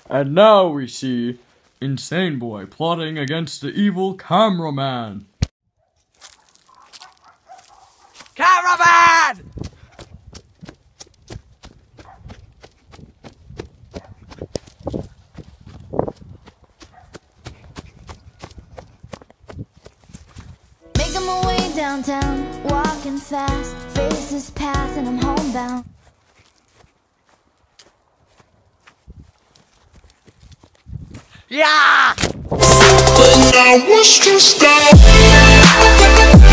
And now we see Insane Boy plotting against the evil cameraman. Cameraman! Making my way downtown, walking fast, faces pass and I'm homebound. Yeah! But now we're stressed out.